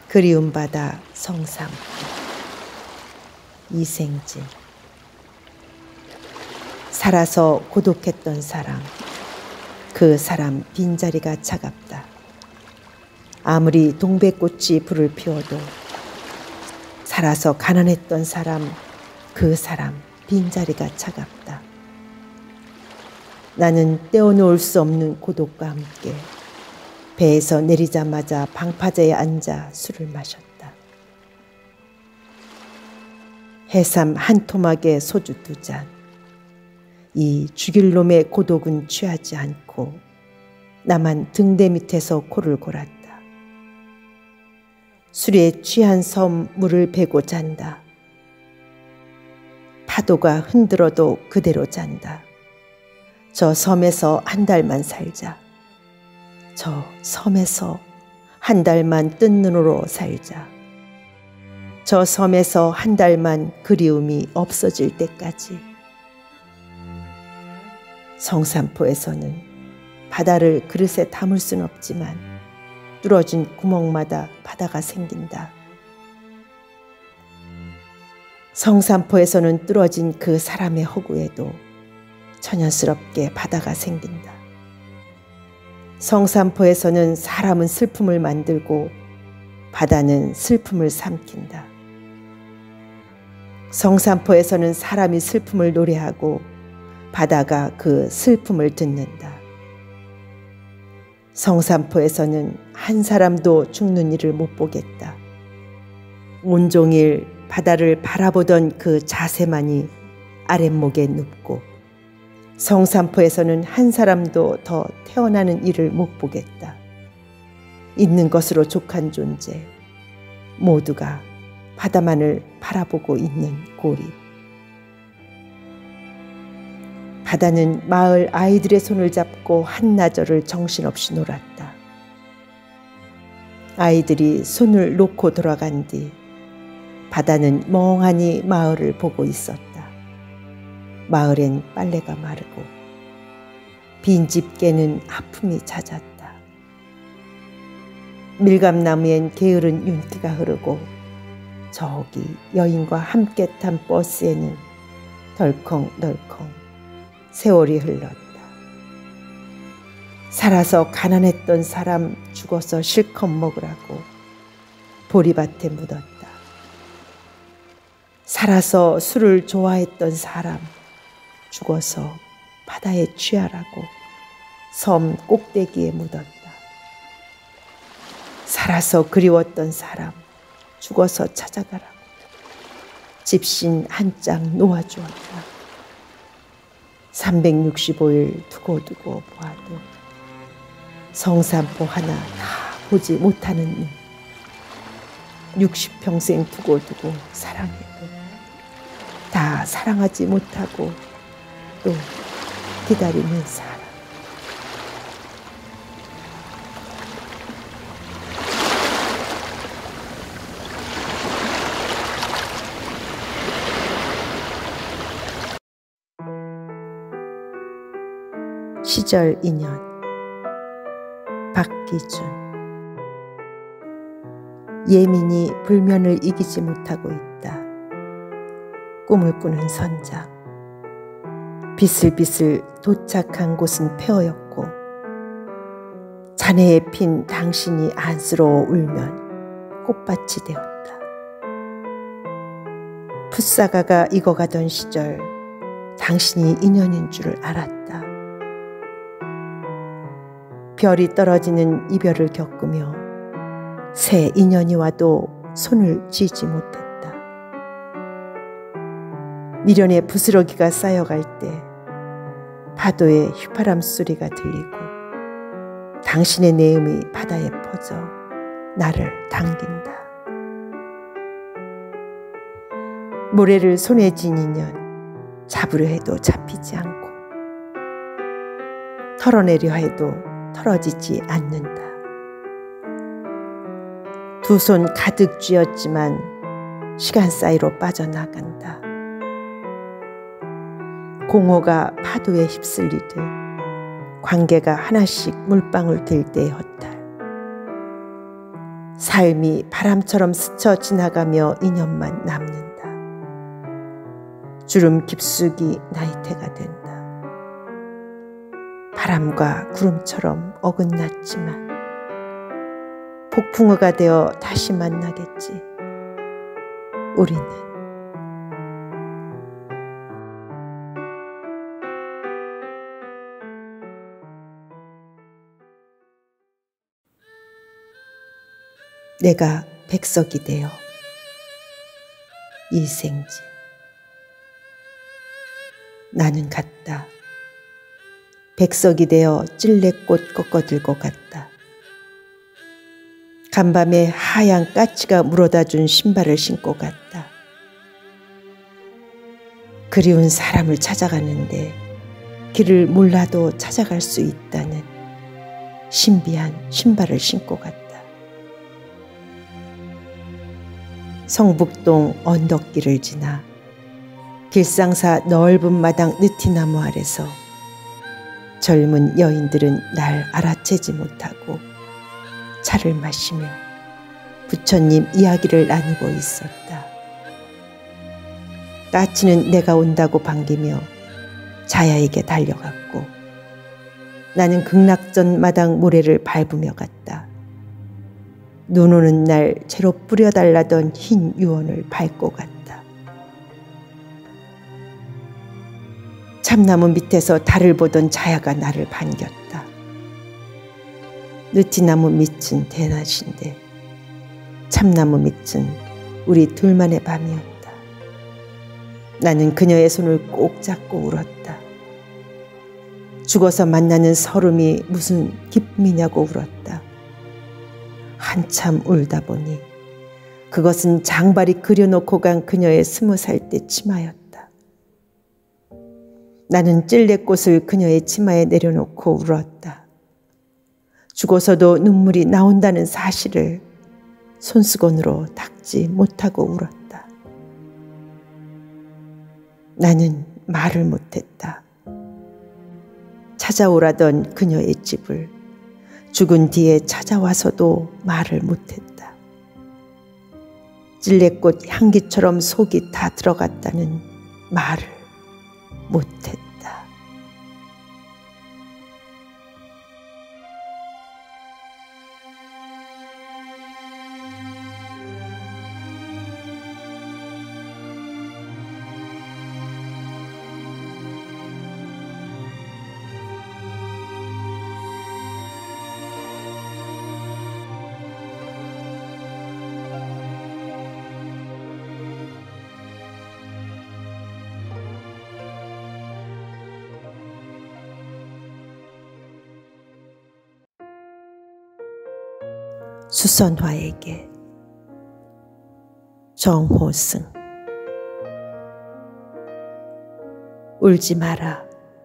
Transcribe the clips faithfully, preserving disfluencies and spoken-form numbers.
그리움 바다 성삼 이생진. 살아서 고독했던 사람, 그 사람 빈자리가 차갑다. 아무리 동백꽃이 불을 피워도 살아서 가난했던 사람, 그 사람 빈자리가 차갑다. 나는 떼어놓을 수 없는 고독과 함께 배에서 내리자마자 방파제에 앉아 술을 마셨다. 해삼 한 토막에 소주 두 잔. 이 죽일 놈의 고독은 취하지 않고 나만 등대 밑에서 코를 골았다. 술에 취한 섬 물을 베고 잔다. 파도가 흔들어도 그대로 잔다. 저 섬에서 한 달만 살자. 저 섬에서 한 달만 뜬 눈으로 살자. 저 섬에서 한 달만 그리움이 없어질 때까지. 성산포에서는 바다를 그릇에 담을 순 없지만 뚫어진 구멍마다 바다가 생긴다. 성산포에서는 뚫어진 그 사람의 허구에도 천연스럽게 바다가 생긴다. 성산포에서는 사람은 슬픔을 만들고 바다는 슬픔을 삼킨다. 성산포에서는 사람이 슬픔을 노래하고 바다가 그 슬픔을 듣는다. 성산포에서는 한 사람도 죽는 일을 못 보겠다. 온종일 바다를 바라보던 그 자세만이 아랫목에 눕고 성산포에서는 한 사람도 더 태어나는 일을 못 보겠다. 있는 것으로 족한 존재, 모두가 바다만을 바라보고 있는 고립. 바다는 마을 아이들의 손을 잡고 한나절을 정신없이 놀았다. 아이들이 손을 놓고 돌아간 뒤 바다는 멍하니 마을을 보고 있었다. 마을엔 빨래가 마르고 빈집게는 아픔이 잦았다. 밀감나무엔 게으른 윤기가 흐르고 저기 여인과 함께 탄 버스에는 덜컹덜컹 세월이 흘렀다. 살아서 가난했던 사람 죽어서 실컷 먹으라고 보리밭에 묻었다. 살아서 술을 좋아했던 사람 죽어서 바다에 취하라고 섬 꼭대기에 묻었다. 살아서 그리웠던 사람 죽어서 찾아가라고 집신 한 장 놓아주었다. 삼백육십오 일 두고두고 보아도 성산포 하나 다 보지 못하는 눈. 육십 평생 두고두고 사랑해도 다 사랑하지 못하고 또 기다리는 사람. 시절 인연 박기준. 예민이 불면을 이기지 못하고 있다. 꿈을 꾸는 선장. 비슬비슬 도착한 곳은 폐허였고 잔해에 핀 당신이 안쓰러워 울면 꽃밭이 되었다. 풋사과가 익어가던 시절 당신이 인연인 줄을 알았다. 별이 떨어지는 이별을 겪으며 새 인연이 와도 손을 쥐지 못했다. 미련의 부스러기가 쌓여갈 때 파도의 휘파람 소리가 들리고 당신의 내음이 바다에 퍼져 나를 당긴다. 모래를 손에 쥔 인연, 잡으려 해도 잡히지 않고 털어내려 해도 털어지지 않는다. 두 손 가득 쥐었지만 시간 사이로 빠져나간다. 공허가 파도에 휩쓸리듯 관계가 하나씩 물방울 들 때의 허탈. 삶이 바람처럼 스쳐 지나가며 인연만 남는다. 주름 깊숙이 나이테가 된다. 바람과 구름처럼 어긋났지만 폭풍우가 되어 다시 만나겠지. 우리는 내가 백석이 되어 이생지. 나는 갔다. 백석이 되어 찔레꽃 꺾어들고 갔다. 간밤에 하얀 까치가 물어다 준 신발을 신고 갔다. 그리운 사람을 찾아가는데 길을 몰라도 찾아갈 수 있다는 신비한 신발을 신고 갔다. 성북동 언덕길을 지나 길상사 넓은 마당 느티나무 아래서 젊은 여인들은 날 알아채지 못하고 차를 마시며 부처님 이야기를 나누고 있었다. 까치는 내가 온다고 반기며 자야에게 달려갔고 나는 극락전 마당 모래를 밟으며 갔다. 눈 오는 날 채로 뿌려달라던 흰 유언을 밟고 갔다. 참나무 밑에서 달을 보던 자야가 나를 반겼다. 느티나무 밑은 대낮인데 참나무 밑은 우리 둘만의 밤이었다. 나는 그녀의 손을 꼭 잡고 울었다. 죽어서 만나는 서름이 무슨 기쁨이냐고 울었다. 한참 울다 보니 그것은 장발이 그려놓고 간 그녀의 스무 살 때 치마였다. 나는 찔레꽃을 그녀의 치마에 내려놓고 울었다. 죽어서도 눈물이 나온다는 사실을 손수건으로 닦지 못하고 울었다. 나는 말을 못했다. 찾아오라던 그녀의 집을 죽은 뒤에 찾아와서도 말을 못했다. 찔레꽃 향기처럼 속이 다 들어갔다는 말을 못했다. 수선화에게. 정호승. 울지 마라.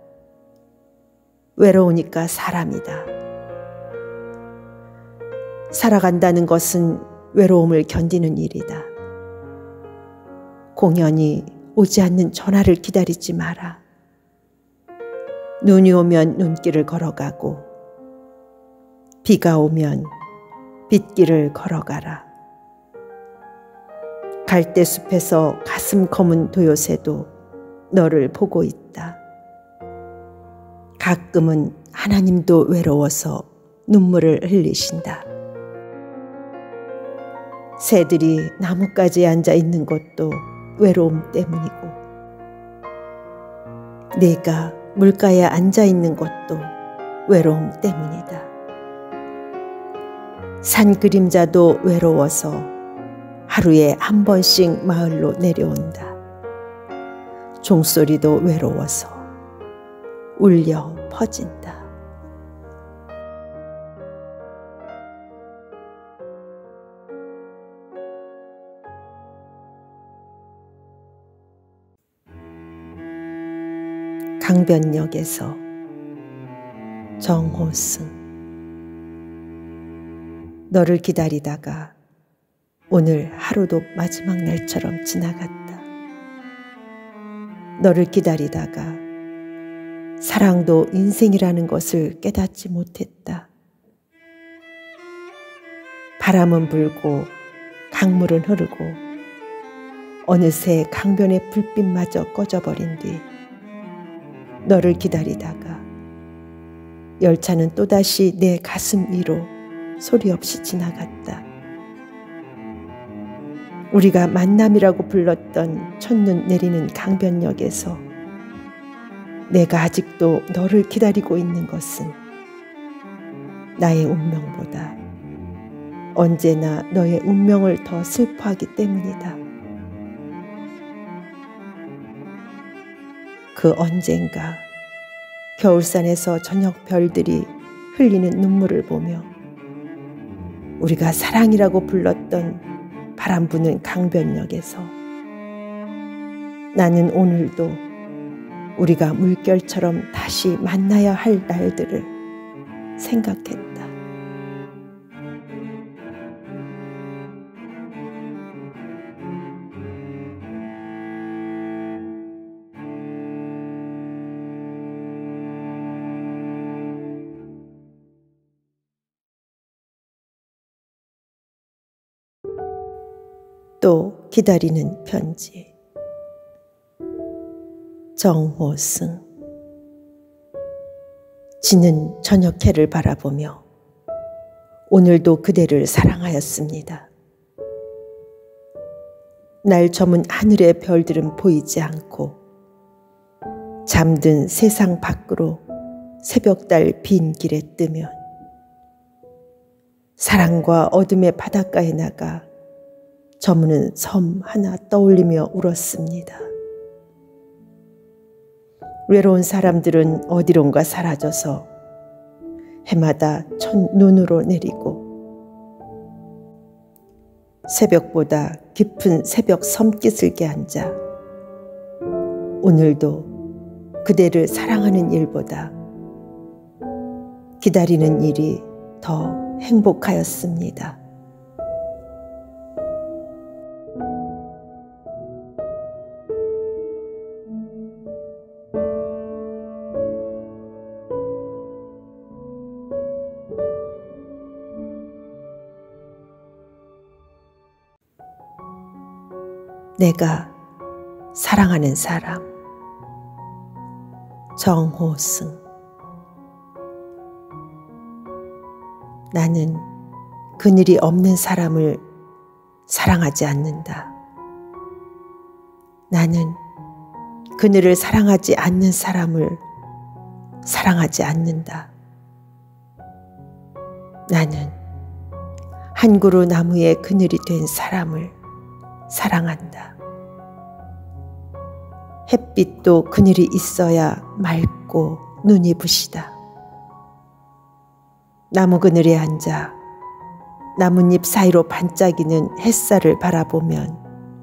외로우니까 사람이다. 살아간다는 것은 외로움을 견디는 일이다. 공연히 오지 않는 전화를 기다리지 마라. 눈이 오면 눈길을 걸어가고 비가 오면 빗길을 걸어가라. 갈대숲에서 가슴 검은 도요새도 너를 보고 있다. 가끔은 하나님도 외로워서 눈물을 흘리신다. 새들이 나뭇가지에 앉아 있는 것도 외로움 때문이고 네가 물가에 앉아 있는 것도 외로움 때문이다. 산 그림자도 외로워서 하루에 한 번씩 마을로 내려온다. 종소리도 외로워서 울려 퍼진다. 강변역에서. 정호승. 너를 기다리다가 오늘 하루도 마지막 날처럼 지나갔다. 너를 기다리다가 사랑도 인생이라는 것을 깨닫지 못했다. 바람은 불고 강물은 흐르고 어느새 강변의 불빛마저 꺼져버린 뒤 너를 기다리다가 열차는 또다시 내 가슴 위로 소리 없이 지나갔다. 우리가 만남이라고 불렀던 첫눈 내리는 강변역에서 내가 아직도 너를 기다리고 있는 것은 나의 운명보다 언제나 너의 운명을 더 슬퍼하기 때문이다. 그 언젠가 겨울산에서 저녁 별들이 흘리는 눈물을 보며 우리가 사랑이라고 불렀던 바람 부는 강변역에서 나는 오늘도 우리가 물결처럼 다시 만나야 할 날들을 생각했다. 또 기다리는 편지. 정호승. 지는 저녁 해를 바라보며 오늘도 그대를 사랑하였습니다. 날 저문 하늘의 별들은 보이지 않고 잠든 세상 밖으로 새벽달 빈 길에 뜨면 사랑과 어둠의 바닷가에 나가 저무는 섬 하나 떠올리며 울었습니다. 외로운 사람들은 어디론가 사라져서 해마다 첫눈으로 내리고 새벽보다 깊은 새벽 섬깃을게 앉아 오늘도 그대를 사랑하는 일보다 기다리는 일이 더 행복하였습니다. 내가 사랑하는 사람. 정호승. 나는 그늘이 없는 사람을 사랑하지 않는다. 나는 그늘을 사랑하지 않는 사람을 사랑하지 않는다. 나는 한 그루 나무의 그늘이 된 사람을 사랑한다. 햇빛도 그늘이 있어야 맑고 눈이 부시다. 나무 그늘에 앉아 나뭇잎 사이로 반짝이는 햇살을 바라보면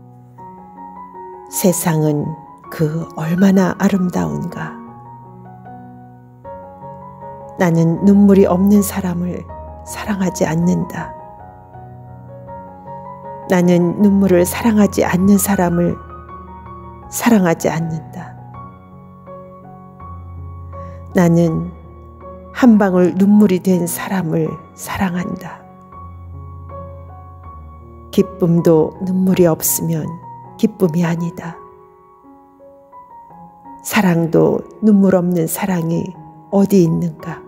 세상은 그 얼마나 아름다운가. 나는 눈물이 없는 사람을 사랑하지 않는다. 나는 눈물을 사랑하지 않는 사람을 사랑하지 않는다. 나는 한 방울 눈물이 된 사람을 사랑한다. 기쁨도 눈물이 없으면 기쁨이 아니다. 사랑도 눈물 없는 사랑이 어디 있는가.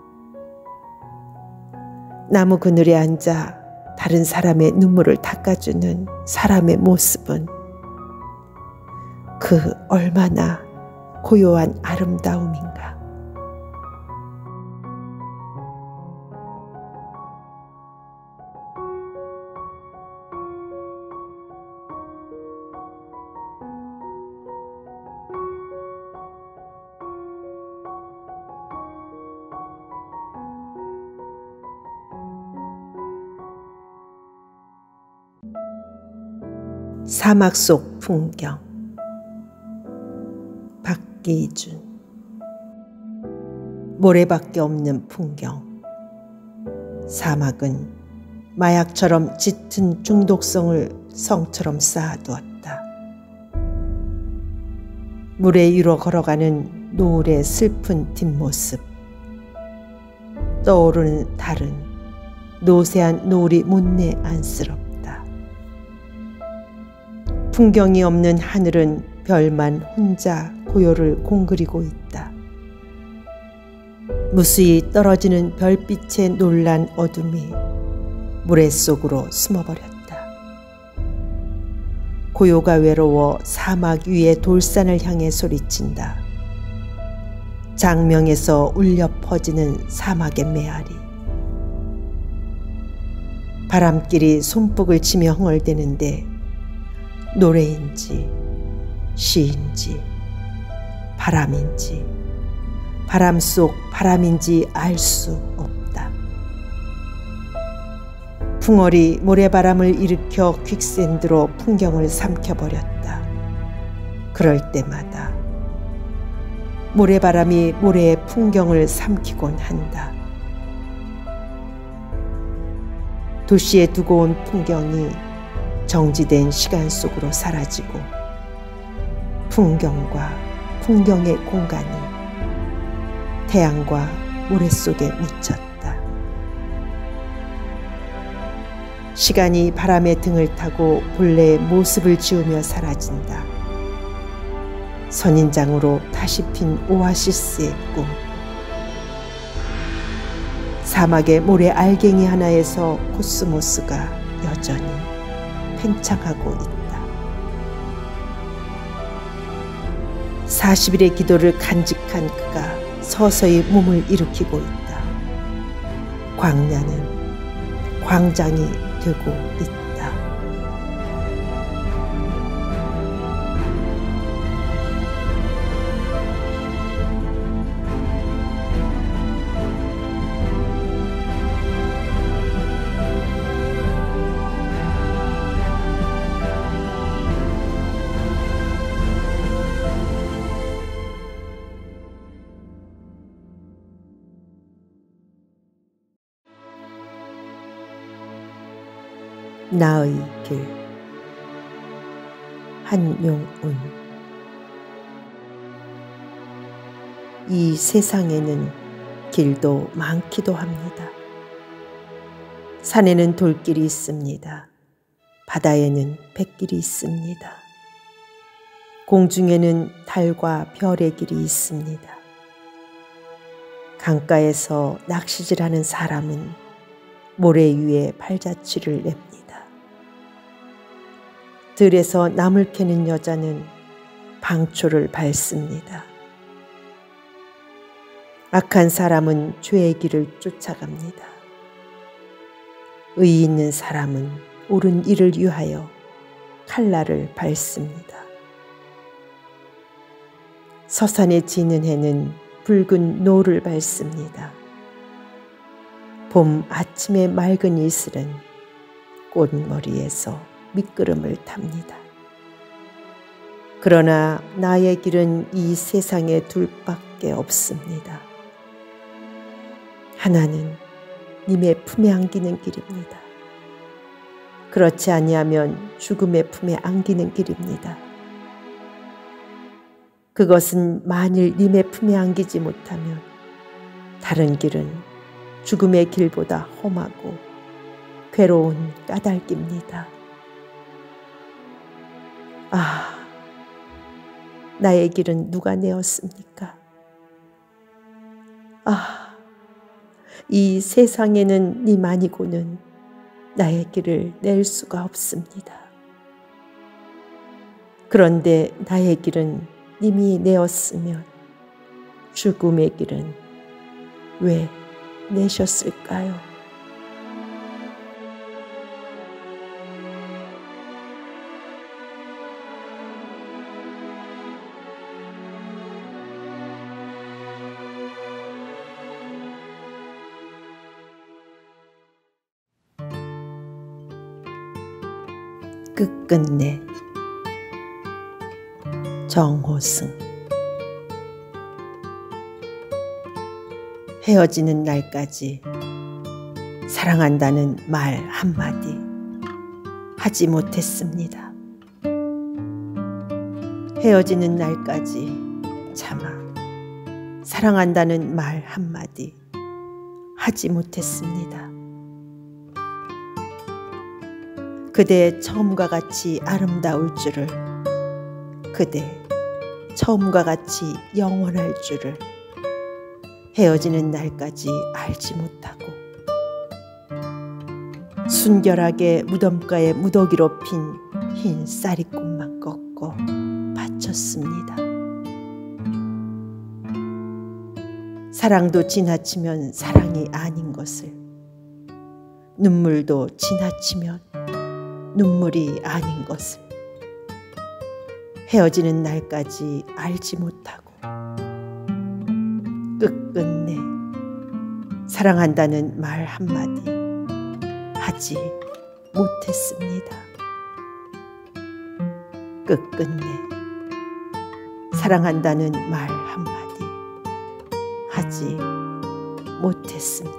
나무 그늘에 앉아 다른 사람의 눈물을 닦아주는 사람의 모습은 그 얼마나 고요한 아름다움인가. 사막 속 풍경. 박기준. 모래밖에 없는 풍경. 사막은 마약처럼 짙은 중독성을 성처럼 쌓아두었다. 물에 위로 걸어가는 노을의 슬픈 뒷모습. 떠오르는 달은 노세한 노을이 못내 안쓰럽다. 풍경이 없는 하늘은 별만 혼자 고요를 공그리고 있다. 무수히 떨어지는 별빛의 놀란 어둠이 모래 속으로 숨어버렸다. 고요가 외로워 사막 위의 돌산을 향해 소리친다. 장명에서 울려 퍼지는 사막의 메아리. 바람길이 손뼉을 치며 흥얼대는데 노래인지 시인지 바람인지 바람 속 바람인지 알 수 없다. 풍월이 모래바람을 일으켜 퀵샌드로 풍경을 삼켜버렸다. 그럴 때마다 모래바람이 모래의 풍경을 삼키곤 한다. 도시에 두고 온 풍경이 정지된 시간 속으로 사라지고 풍경과 풍경의 공간이 태양과 모래 속에 묻혔다. 시간이 바람의 등을 타고 본래의 모습을 지우며 사라진다. 선인장으로 다시 핀 오아시스의 꿈. 사막의 모래 알갱이 하나에서 코스모스가 여전히 팽창하고 있다. 사십 일의 기도를 간직한 그가 서서히 몸을 일으키고 있다. 광야는 광장이 되고 있다. 나의 길. 한용운. 이 세상에는 길도 많기도 합니다. 산에는 돌길이 있습니다. 바다에는 뱃길이 있습니다. 공중에는 달과 별의 길이 있습니다. 강가에서 낚시질하는 사람은 모래 위에 팔자취를 냅니다. 들에서 나물 캐는 여자는 방초를 밟습니다. 악한 사람은 죄의 길을 쫓아갑니다. 의의 있는 사람은 옳은 일을 위하여 칼날을 밟습니다. 서산에 지는 해는 붉은 노를 밟습니다. 봄 아침의 맑은 이슬은 꽃머리에서 미끄럼을 탑니다. 그러나 나의 길은 이 세상에 둘밖에 없습니다. 하나는 님의 품에 안기는 길입니다. 그렇지 아니하면 죽음의 품에 안기는 길입니다. 그것은 만일 님의 품에 안기지 못하면 다른 길은 죽음의 길보다 험하고 괴로운 까닭입니다. 아, 나의 길은 누가 내었습니까? 아, 이 세상에는 님 아니고는 나의 길을 낼 수가 없습니다. 그런데 나의 길은 님이 내었으면 죽음의 길은 왜 내셨을까요? 끝끝내. 정호승. 헤어지는 날까지 사랑한다는 말 한마디 하지 못했습니다. 헤어지는 날까지 차마 사랑한다는 말 한마디 하지 못했습니다. 그대 처음과 같이 아름다울 줄을, 그대 처음과 같이 영원할 줄을 헤어지는 날까지 알지 못하고 순결하게 무덤가에 무더기로 핀 흰 쌀이꽃만 꺾어 바쳤습니다. 사랑도 지나치면 사랑이 아닌 것을, 눈물도 지나치면 눈물이 아닌 것을 헤어지는 날까지 알지 못하고 끝끝내 사랑한다는 말 한마디 하지 못했습니다. 끝끝내 사랑한다는 말 한마디 하지 못했습니다.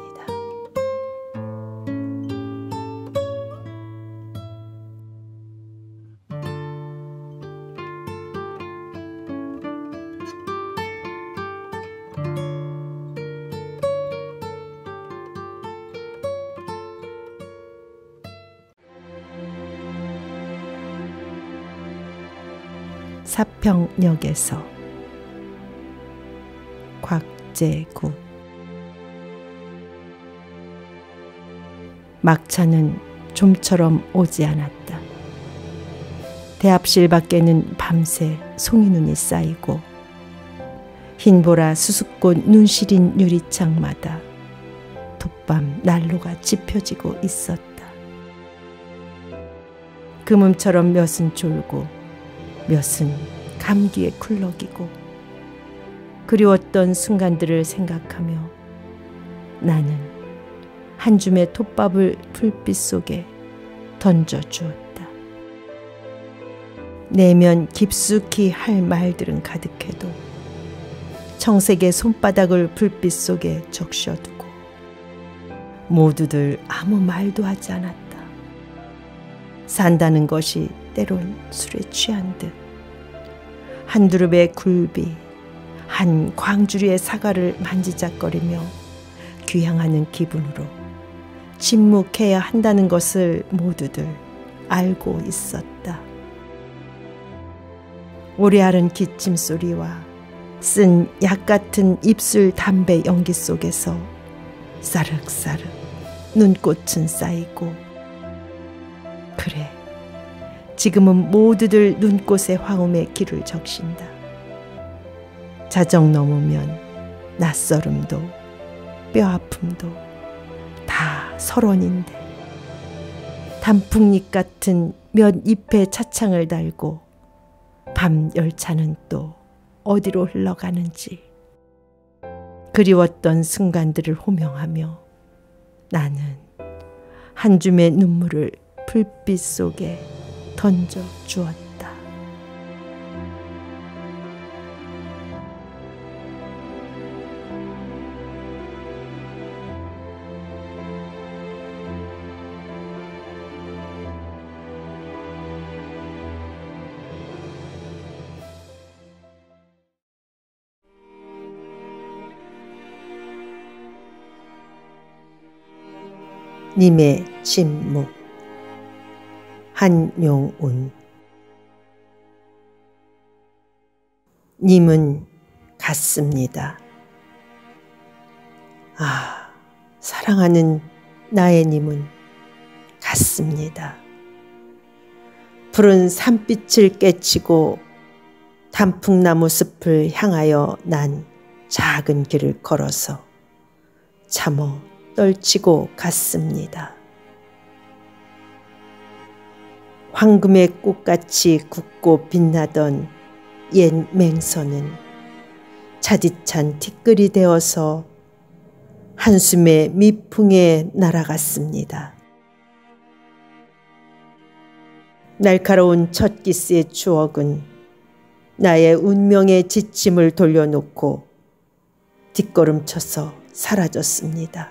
사평역에서 곽재구. 막차는 좀처럼 오지 않았다. 대합실 밖에는 밤새 송이눈이 쌓이고 흰보라 수수꽃 눈시린 유리창마다 돛밤 난로가 지펴지고 있었다. 금음처럼 몇은 졸고 몇은 감기에 쿨럭이고 그리웠던 순간들을 생각하며 나는 한 줌의 톱밥을 불빛 속에 던져주었다. 내면 깊숙이 할 말들은 가득해도 청색의 손바닥을 불빛 속에 적셔두고 모두들 아무 말도 하지 않았다. 산다는 것이 때론 술에 취한 듯 한 두릅의 굴비, 한 광주리의 사과를 만지작거리며 귀향하는 기분으로 침묵해야 한다는 것을 모두들 알고 있었다. 오래 앓은 기침 소리와 쓴 약 같은 입술 담배 연기 속에서 싸륵싸륵 눈꽃은 쌓이고, 그래, 지금은 모두들 눈꽃의 화음에 길을 적신다. 자정 넘으면 낯설음도 뼈아픔도 다 서론인데 단풍잎 같은 몇 잎의 차창을 달고 밤 열차는 또 어디로 흘러가는지 그리웠던 순간들을 호명하며 나는 한 줌의 눈물을 불빛 속에 던져 주었다. 님의 침묵. 한용운. 님은 갔습니다. 아, 사랑하는 나의 님은 갔습니다. 푸른 산빛을 깨치고 단풍나무 숲을 향하여 난 작은 길을 걸어서 참어 떨치고 갔습니다. 황금의 꽃같이 굵고 빛나던 옛 맹서는 차디찬 티끌이 되어서 한숨의 미풍에 날아갔습니다. 날카로운 첫 키스의 추억은 나의 운명의 지침을 돌려놓고 뒷걸음쳐서 사라졌습니다.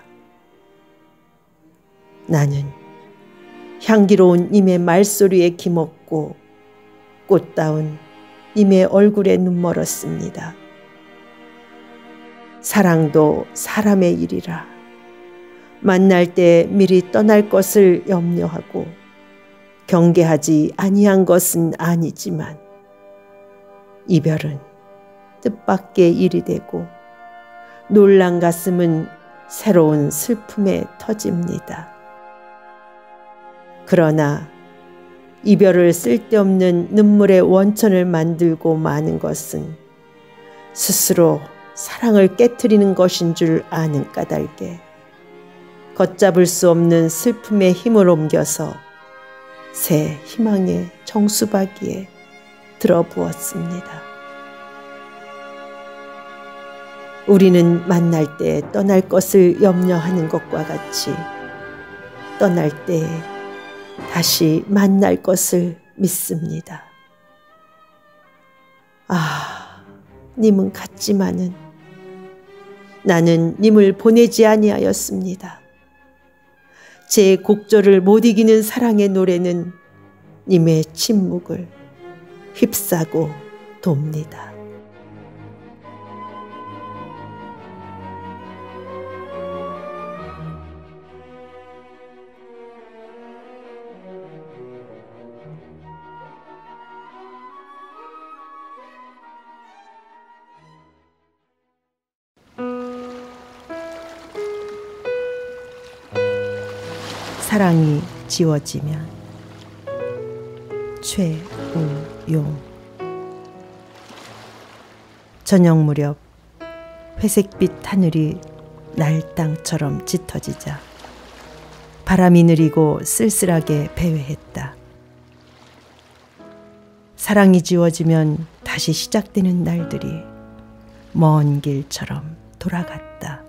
나는 향기로운 님의 말소리에 기먹고 꽃다운 님의 얼굴에 눈멀었습니다. 사랑도 사람의 일이라 만날 때 미리 떠날 것을 염려하고 경계하지 아니한 것은 아니지만 이별은 뜻밖의 일이 되고 놀란 가슴은 새로운 슬픔에 터집니다. 그러나 이별을 쓸데없는 눈물의 원천을 만들고 마는 것은 스스로 사랑을 깨트리는 것인 줄 아는 까닭에 걷잡을 수 없는 슬픔의 힘을 옮겨서 새 희망의 정수박이에 들어부었습니다. 우리는 만날 때 떠날 것을 염려하는 것과 같이 떠날 때 다시 만날 것을 믿습니다. 아, 님은 갔지만은 나는 님을 보내지 아니하였습니다. 제 곡절을 못 이기는 사랑의 노래는 님의 침묵을 휩싸고 돕니다. 사랑이 지워지면 최우용. 저녁 무렵 회색빛 하늘이 날땅처럼 짙어지자 바람이 느리고 쓸쓸하게 배회했다. 사랑이 지워지면 다시 시작되는 날들이 먼 길처럼 돌아갔다.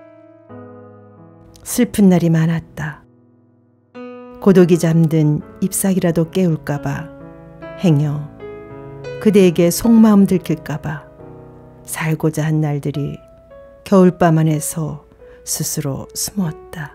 슬픈 날이 많았다. 고독이 잠든 잎사귀라도 깨울까봐 행여 그대에게 속마음 들킬까봐 살고자 한 날들이 겨울밤 안에서 스스로 숨었다.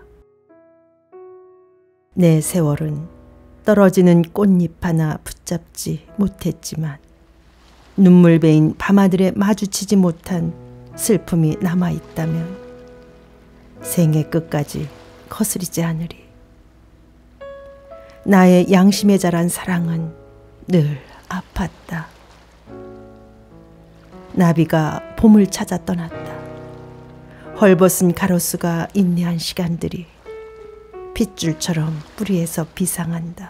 내 세월은 떨어지는 꽃잎 하나 붙잡지 못했지만 눈물 베인 밤하늘에 마주치지 못한 슬픔이 남아있다면 생애 끝까지 거스리지 않으리. 나의 양심에 자란 사랑은 늘 아팠다. 나비가 봄을 찾아 떠났다. 헐벗은 가로수가 인내한 시간들이 핏줄처럼 뿌리에서 비상한다.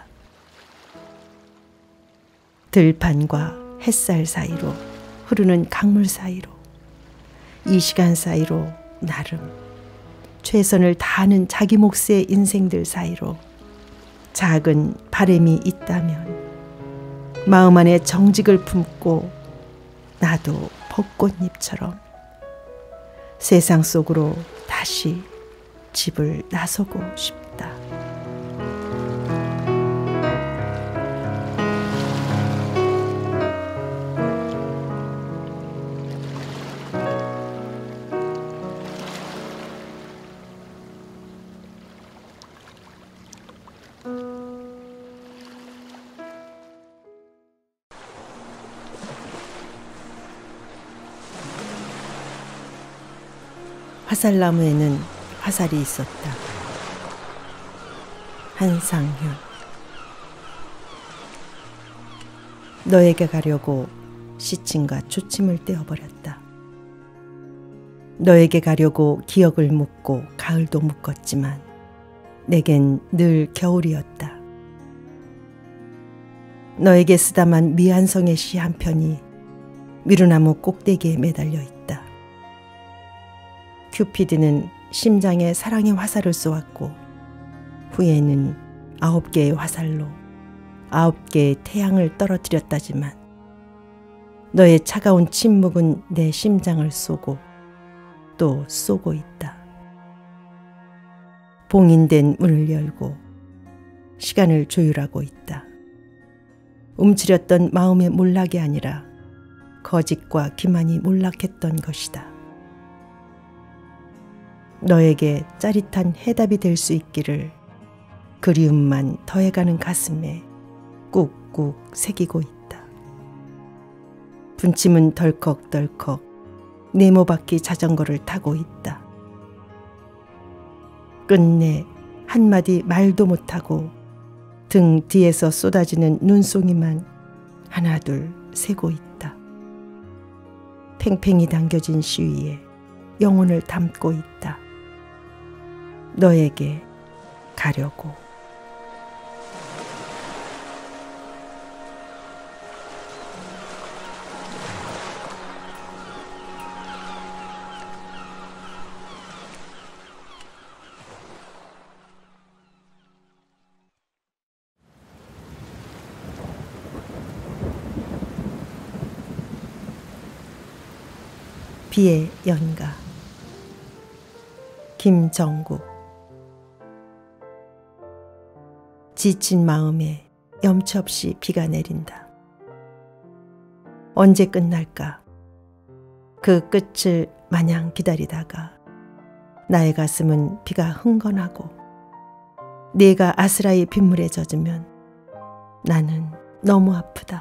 들판과 햇살 사이로 흐르는 강물 사이로 이 시간 사이로 나름 최선을 다하는 자기 몫의 인생들 사이로 작은 바람이 있다면 마음 안에 정직을 품고 나도 벚꽃잎처럼 세상 속으로 다시 집을 나서고 싶다. 화살나무에는 화살이 있었다. 한상현. 너에게 가려고 시침과 초침을 떼어버렸다. 너에게 가려고 기억을 묻고 가을도 묶었지만 내겐 늘 겨울이었다. 너에게 쓰다만 미안성의 시 한 편이 미루나무 꼭대기에 매달려 있다. 큐피드는 심장에 사랑의 화살을 쏘았고 후에는 아홉 개의 화살로 아홉 개의 태양을 떨어뜨렸다지만 너의 차가운 침묵은 내 심장을 쏘고 또 쏘고 있다. 봉인된 문을 열고 시간을 조율하고 있다. 움츠렸던 마음의 몰락이 아니라 거짓과 기만이 몰락했던 것이다. 너에게 짜릿한 해답이 될 수 있기를 그리움만 더해가는 가슴에 꾹꾹 새기고 있다. 분침은 덜컥덜컥 네모바퀴 자전거를 타고 있다. 끝내 한마디 말도 못하고 등 뒤에서 쏟아지는 눈송이만 하나둘 새고 있다. 팽팽히 당겨진 시위에 영혼을 담고 있다. 너에게 가려고. 비의 연가. 김정국. 지친 마음에 염치 없이 비가 내린다. 언제 끝날까? 그 끝을 마냥 기다리다가 나의 가슴은 비가 흥건하고 네가 아스라이 빗물에 젖으면 나는 너무 아프다.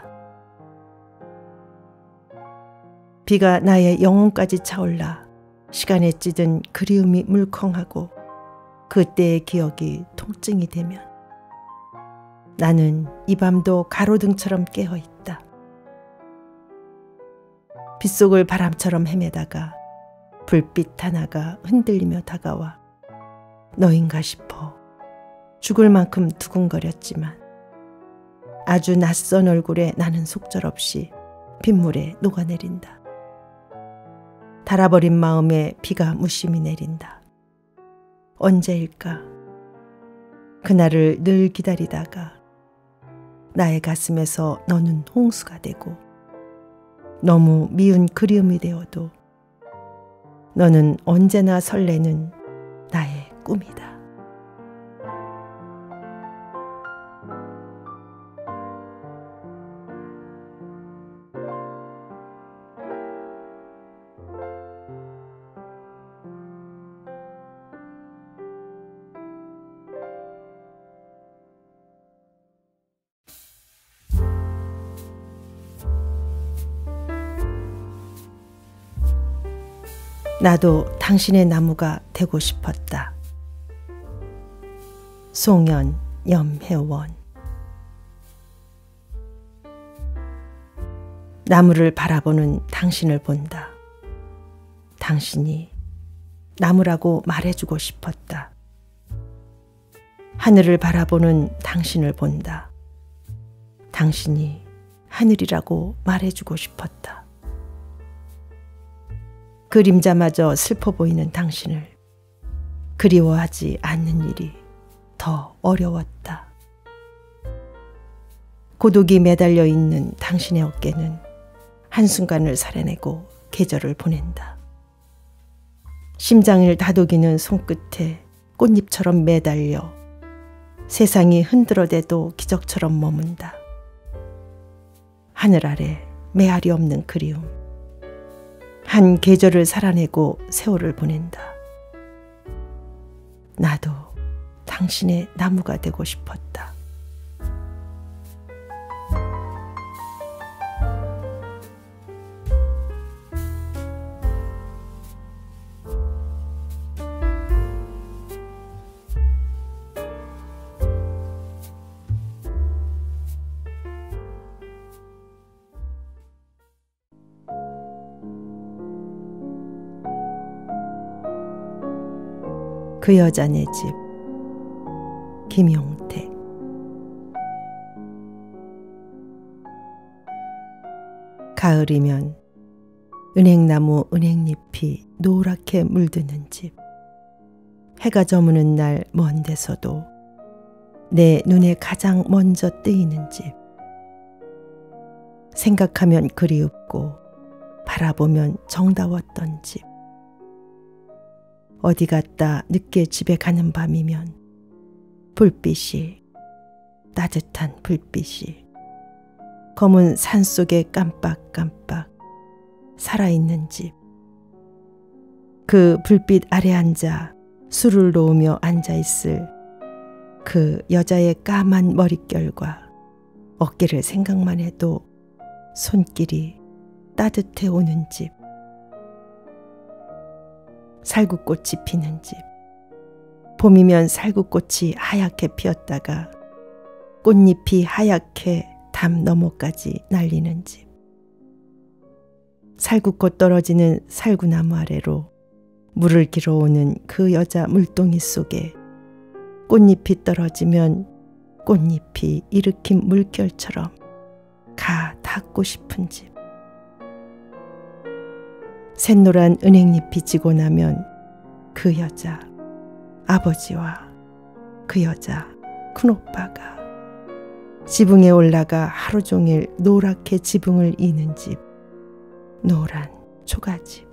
비가 나의 영혼까지 차올라 시간에 찌든 그리움이 물컹하고 그때의 기억이 통증이 되면 나는 이 밤도 가로등처럼 깨어있다. 빗속을 바람처럼 헤매다가 불빛 하나가 흔들리며 다가와 너인가 싶어 죽을 만큼 두근거렸지만 아주 낯선 얼굴에 나는 속절없이 빗물에 녹아내린다. 닳아버린 마음에 비가 무심히 내린다. 언제일까? 그날을 늘 기다리다가 나의 가슴에서 너는 홍수가 되고 너무 미운 그리움이 되어도 너는 언제나 설레는 나의 꿈이다. 나도 당신의 나무가 되고 싶었다. 송연 염혜원. 나무를 바라보는 당신을 본다. 당신이 나무라고 말해주고 싶었다. 하늘을 바라보는 당신을 본다. 당신이 하늘이라고 말해주고 싶었다. 그림자마저 슬퍼 보이는 당신을 그리워하지 않는 일이 더 어려웠다. 고독이 매달려 있는 당신의 어깨는 한순간을 살아내고 계절을 보낸다. 심장을 다독이는 손끝에 꽃잎처럼 매달려 세상이 흔들어대도 기적처럼 머문다. 하늘 아래 메아리 없는 그리움. 한 계절을 살아내고 세월을 보낸다. 나도 당신의 나무가 되고 싶었다. 그 여자네 집. 김용택. 가을이면 은행나무 은행잎이 노랗게 물드는 집. 해가 저무는 날 먼 데서도 내 눈에 가장 먼저 뜨이는 집. 생각하면 그리웁고 바라보면 정다웠던 집. 어디 갔다 늦게 집에 가는 밤이면 불빛이, 따뜻한 불빛이 검은 산 속에 깜빡깜빡 살아있는 집. 그 불빛 아래 앉아 술을 놓으며 앉아있을 그 여자의 까만 머릿결과 어깨를 생각만 해도 손길이 따뜻해 오는 집. 살구꽃이 피는 집. 봄이면 살구꽃이 하얗게 피었다가 꽃잎이 하얗게 담 너머까지 날리는 집. 살구꽃 떨어지는 살구나무 아래로 물을 길어오는 그 여자 물동이 속에 꽃잎이 떨어지면 꽃잎이 일으킨 물결처럼 가 닿고 싶은 집. 샛노란 은행잎이 지고 나면 그 여자 아버지와 그 여자 큰오빠가 지붕에 올라가 하루 종일 노랗게 지붕을 이는 집. 노란 초가집.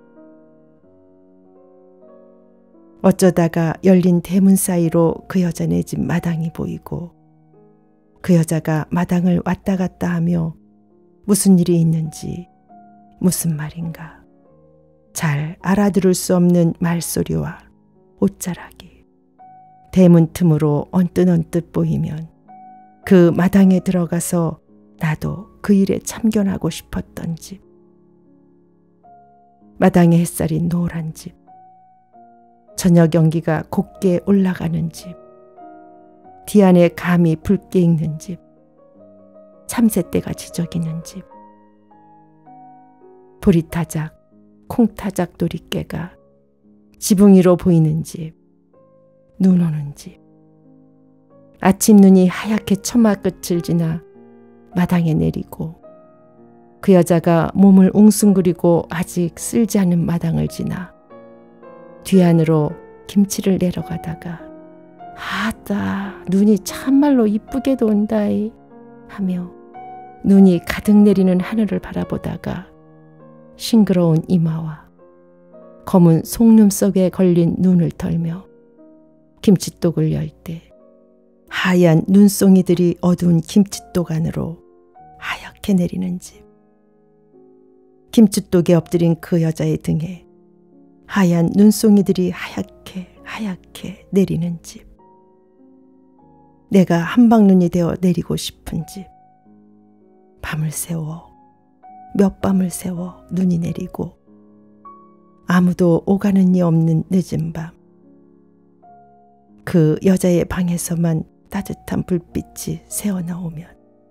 어쩌다가 열린 대문 사이로 그 여자네 집 마당이 보이고 그 여자가 마당을 왔다 갔다 하며 무슨 일이 있는지 무슨 말인가 잘 알아들을 수 없는 말소리와 옷자락이 대문 틈으로 언뜻언뜻 보이면 그 마당에 들어가서 나도 그 일에 참견하고 싶었던 집. 마당에 햇살이 노란 집. 저녁 연기가 곱게 올라가는 집. 뒤안에 감이 붉게 익는 집. 참새떼가 지저귀는 집. 보리타작, 콩타작 도리깨가 지붕 위로 보이는 집. 눈 오는 집. 아침 눈이 하얗게 처마 끝을 지나 마당에 내리고 그 여자가 몸을 웅숭그리고 아직 쓸지 않은 마당을 지나 뒤안으로 김치를 내려가다가 아따 눈이 참말로 이쁘게도 온다이 하며 눈이 가득 내리는 하늘을 바라보다가 싱그러운 이마와 검은 속눈 속에 걸린 눈을 털며 김치독을 열 때 하얀 눈송이들이 어두운 김치독 안으로 하얗게 내리는 집. 김치독에 엎드린 그 여자의 등에 하얀 눈송이들이 하얗게 하얗게 내리는 집. 내가 한방눈이 되어 내리고 싶은 집. 밤을 새워 몇 밤을 새워 눈이 내리고 아무도 오가는 이 없는 늦은 밤. 그 여자의 방에서만 따뜻한 불빛이 새어나오면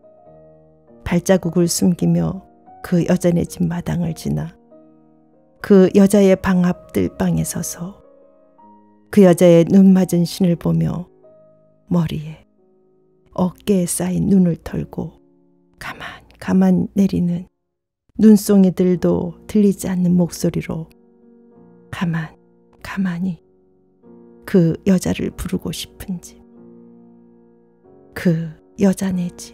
발자국을 숨기며 그 여자네 집 마당을 지나 그 여자의 방 앞 뜰방에 서서 그 여자의 눈 맞은 신을 보며 머리에 어깨에 쌓인 눈을 털고 가만 가만 내리는 눈송이들도 들리지 않는 목소리로 가만 가만히 그 여자를 부르고 싶은 집. 그 여자네 집.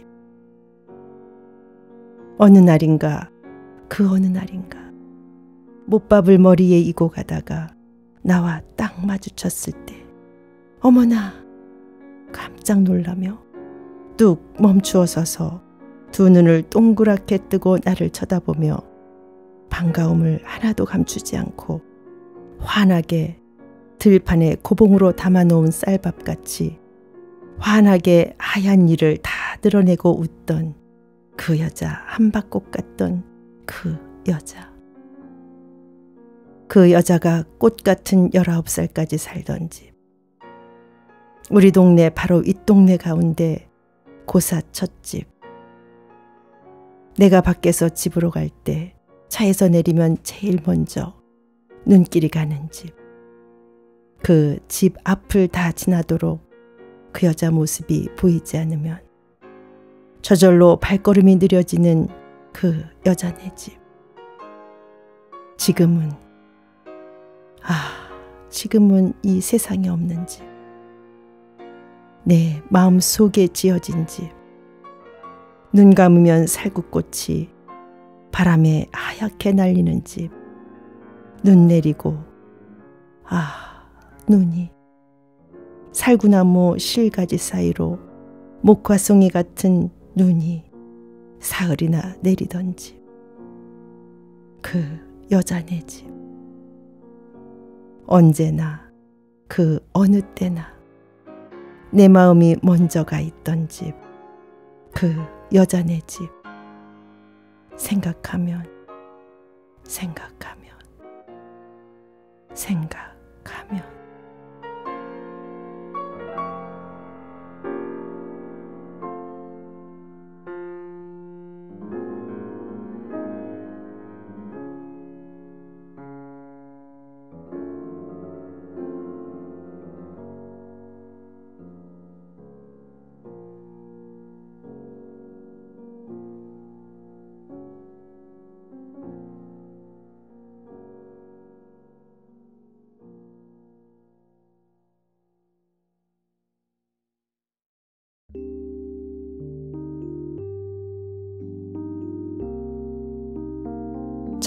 어느 날인가 그 어느 날인가 못밥을 머리에 이고 가다가 나와 딱 마주쳤을 때 어머나 깜짝 놀라며 뚝 멈추어 서서 두 눈을 동그랗게 뜨고 나를 쳐다보며 반가움을 하나도 감추지 않고 환하게 들판에 고봉으로 담아놓은 쌀밥같이 환하게 하얀 이를 다 드러내고 웃던 그 여자, 한박꽃 같던 그 여자. 그 여자가 꽃 같은 열아홉 살까지 살던 집. 우리 동네 바로 이 동네 가운데 고사 첫집. 내가 밖에서 집으로 갈 때 차에서 내리면 제일 먼저 눈길이 가는 집. 그 집 앞을 다 지나도록 그 여자 모습이 보이지 않으면 저절로 발걸음이 느려지는 그 여자네 집. 지금은 아 지금은 이 세상에 없는 집. 내 마음 속에 지어진 집. 눈 감으면 살구꽃이 바람에 하얗게 날리는 집. 눈 내리고 아 눈이 살구나무 실가지 사이로 목화송이 같은 눈이 사흘이나 내리던 집. 그 여자네 집. 언제나 그 어느 때나 내 마음이 먼저 가 있던 집. 그 여자네 집. 생각하면 생각하면 생각하면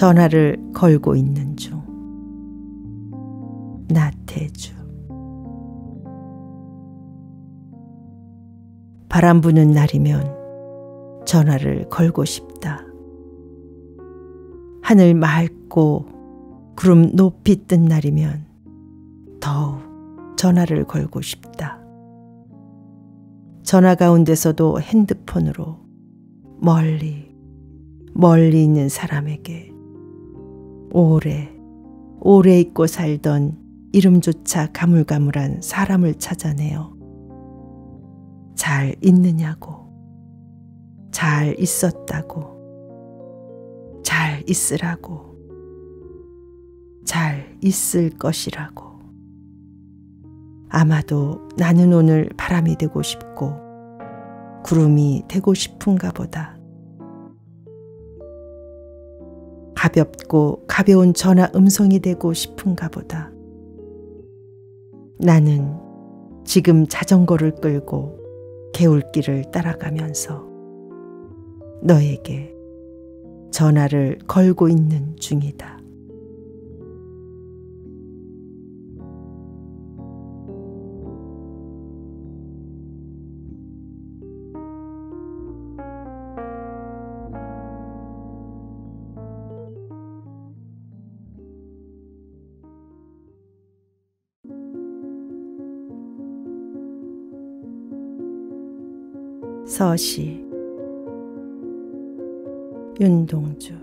전화를 걸고 있는 중. 나태주. 바람 부는 날이면 전화를 걸고 싶다. 하늘 맑고 구름 높이 뜬 날이면 더욱 전화를 걸고 싶다. 전화 가운데서도 핸드폰으로 멀리 멀리 있는 사람에게 오래 오래 잊고 살던 이름조차 가물가물한 사람을 찾아내어 잘 있느냐고, 잘 있었다고, 잘 있으라고, 잘 있을 것이라고. 아마도 나는 오늘 바람이 되고 싶고 구름이 되고 싶은가 보다. 가볍고 가벼운 전화 음성이 되고 싶은가 보다. 나는 지금 자전거를 끌고 개울길을 따라가면서 너에게 전화를 걸고 있는 중이다. 서시. 윤동주.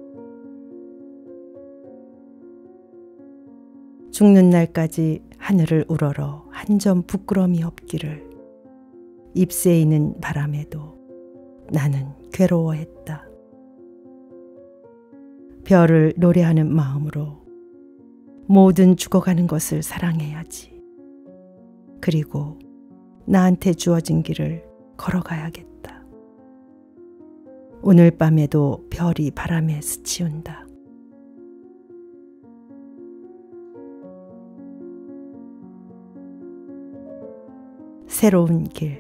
죽는 날까지 하늘을 우러러 한 점 부끄러움이 없기를 입새이는 바람에도 나는 괴로워했다. 별을 노래하는 마음으로 모든 죽어가는 것을 사랑해야지. 그리고 나한테 주어진 길을 걸어가야겠다. 오늘 밤에도 별이 바람에 스치운다. 새로운 길.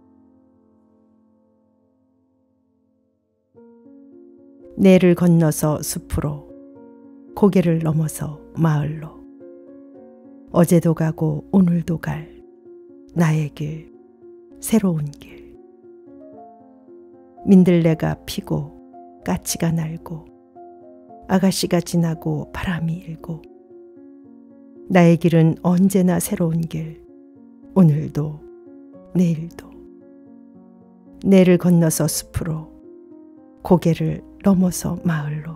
내를 건너서 숲으로, 고개를 넘어서 마을로. 어제도 가고 오늘도 갈 나의 길, 새로운 길. 민들레가 피고 까치가 날고 아가씨가 지나고 바람이 일고 나의 길은 언제나 새로운 길. 오늘도 내일도. 내를 건너서 숲으로, 고개를 넘어서 마을로.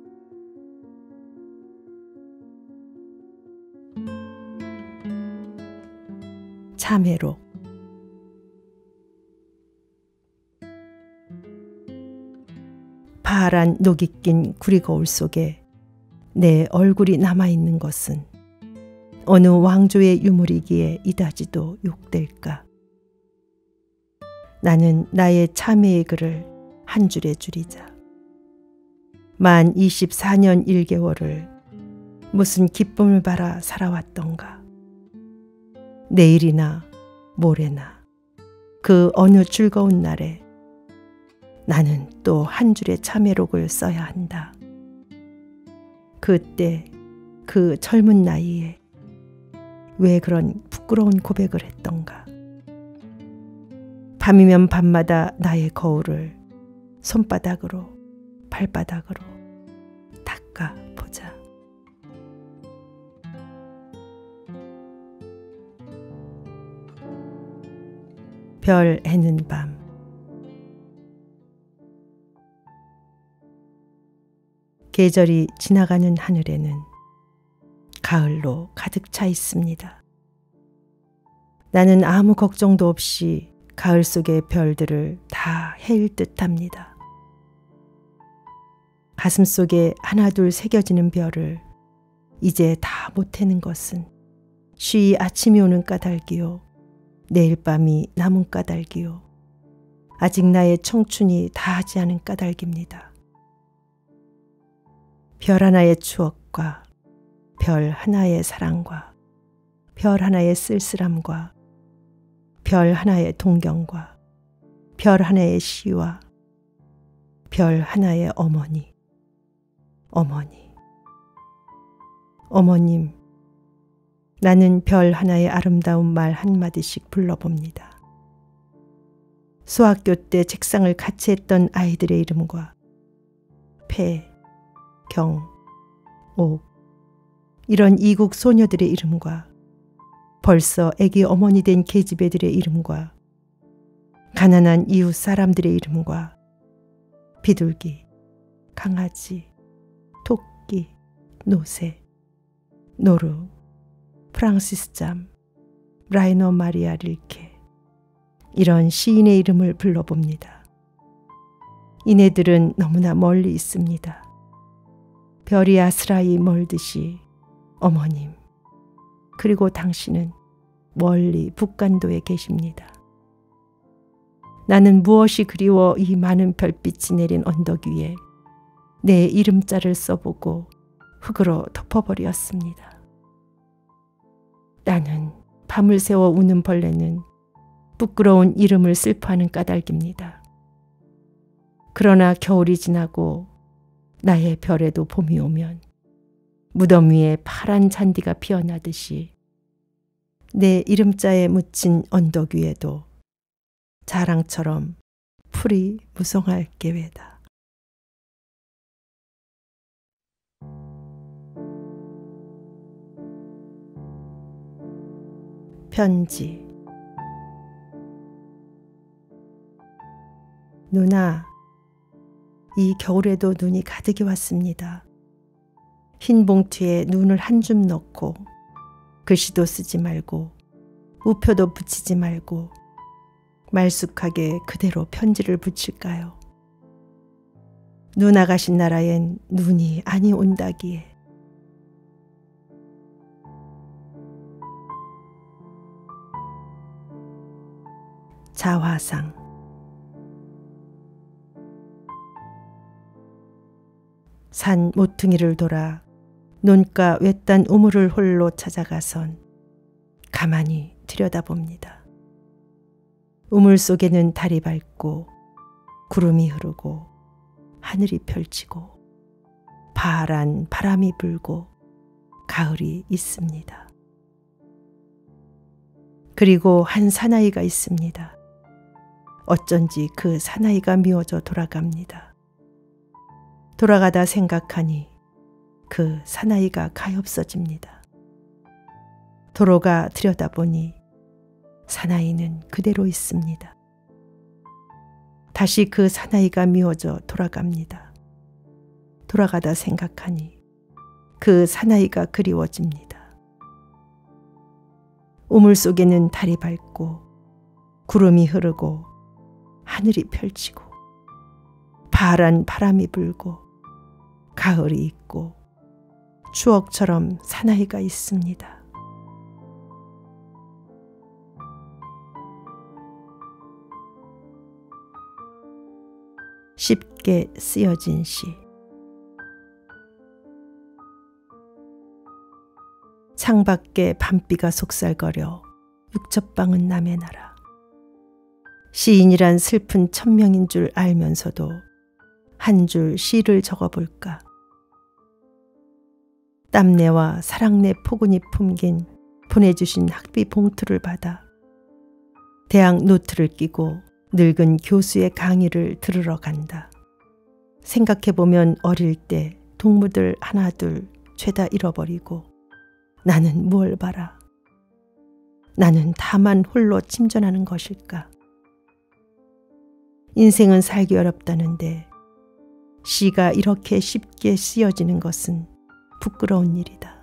참외록. 파란 녹이 낀 구리거울 속에 내 얼굴이 남아있는 것은 어느 왕조의 유물이기에 이다지도 욕될까. 나는 나의 참회의 글을 한 줄에 줄이자. 만 이십사 년 일 개월을 무슨 기쁨을 바라 살아왔던가. 내일이나 모레나 그 어느 즐거운 날에 나는 또 한 줄의 참회록을 써야 한다. 그때 그 젊은 나이에 왜 그런 부끄러운 고백을 했던가. 밤이면 밤마다 나의 거울을 손바닥으로 발바닥으로 닦아보자. 별 해는 밤. 계절이 지나가는 하늘에는 가을로 가득 차 있습니다. 나는 아무 걱정도 없이 가을 속의 별들을 다 헤일 듯합니다. 가슴 속에 하나둘 새겨지는 별을 이제 다 못 해는 것은 쉬이 아침이 오는 까닭이요, 내일 밤이 남은 까닭이요, 아직 나의 청춘이 다하지 않은 까닭입니다. 별 하나의 추억과 별 하나의 사랑과 별 하나의 쓸쓸함과 별 하나의 동경과 별 하나의 시와 별 하나의 어머니, 어머니. 어머님, 나는 별 하나의 아름다운 말 한마디씩 불러봅니다. 수학교 때 책상을 같이 했던 아이들의 이름과 폐, 경, 옥 이런 이국 소녀들의 이름과 벌써 애기 어머니 된 계집애들의 이름과 가난한 이웃 사람들의 이름과 비둘기, 강아지, 토끼, 노새, 노루, 프랑시스 잠, 라이너 마리아 릴케 이런 시인의 이름을 불러봅니다. 이네들은 너무나 멀리 있습니다. 별이 아스라이 멀듯이 어머님, 그리고 당신은 멀리 북간도에 계십니다. 나는 무엇이 그리워 이 많은 별빛이 내린 언덕 위에 내 이름자를 써보고 흙으로 덮어버렸습니다. 나는 밤을 새워 우는 벌레는 부끄러운 이름을 슬퍼하는 까닭입니다. 그러나 겨울이 지나고 나의 별에도 봄이 오면 무덤 위에 파란 잔디가 피어나듯이 내 이름자에 묻힌 언덕 위에도 자랑처럼 풀이 무성할 계획다. 편지. 누나, 이 겨울에도 눈이 가득히 왔습니다. 흰 봉투에 눈을 한 줌 넣고 글씨도 쓰지 말고 우표도 붙이지 말고 말쑥하게 그대로 편지를 붙일까요? 누나 가신 나라엔 눈이 아니 온다기에. 자화상. 산 모퉁이를 돌아 논가 외딴 우물을 홀로 찾아가선 가만히 들여다봅니다. 우물 속에는 달이 밝고 구름이 흐르고 하늘이 펼치고 파란 바람이 불고 가을이 있습니다. 그리고 한 사나이가 있습니다. 어쩐지 그 사나이가 미워져 돌아갑니다. 돌아가다 생각하니 그 사나이가 가엾어집니다. 도로가 들여다보니 사나이는 그대로 있습니다. 다시 그 사나이가 미워져 돌아갑니다. 돌아가다 생각하니 그 사나이가 그리워집니다. 우물 속에는 달이 밝고 구름이 흐르고 하늘이 펼치고 파란 바람이 불고 가을이 있고 추억처럼 사나이가 있습니다. 쉽게 쓰여진 시. 창밖에 밤비가 속살거려 육첩방은 남의 나라. 시인이란 슬픈 천명인 줄 알면서도 한 줄 시를 적어볼까. 땀내와 사랑내 포근이 품긴 보내주신 학비 봉투를 받아 대학 노트를 끼고 늙은 교수의 강의를 들으러 간다. 생각해보면 어릴 때 동무들 하나둘 죄다 잃어버리고 나는 무얼 바라. 나는 다만 홀로 침전하는 것일까. 인생은 살기 어렵다는데 시가 이렇게 쉽게 쓰여지는 것은 부끄러운 일이다.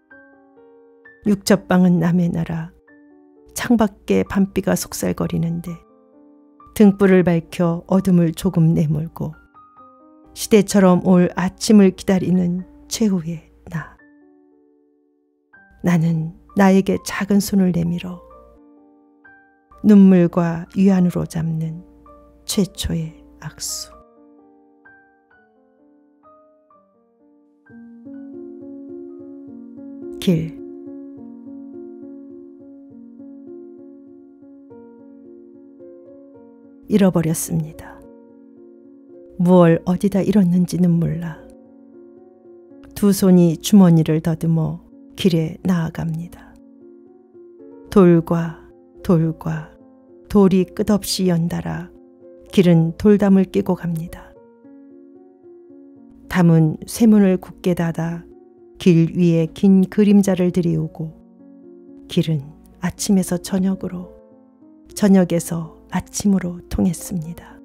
육첩방은 남의 나라. 창밖에 밤비가 속살거리는데 등불을 밝혀 어둠을 조금 내몰고 시대처럼 올 아침을 기다리는 최후의 나. 나는 나에게 작은 손을 내밀어 눈물과 위안으로 잡는 최초의 악수. 길. 잃어버렸습니다. 무얼 어디다 잃었는지는 몰라. 두 손이 주머니를 더듬어 길에 나아갑니다. 돌과 돌과 돌이 끝없이 연달아 길은 돌담을 끼고 갑니다. 담은 쇠문을 굳게 닫아 길 위에 긴 그림자를 들이우고 길은 아침에서 저녁으로, 저녁에서 아침으로 통했습니다.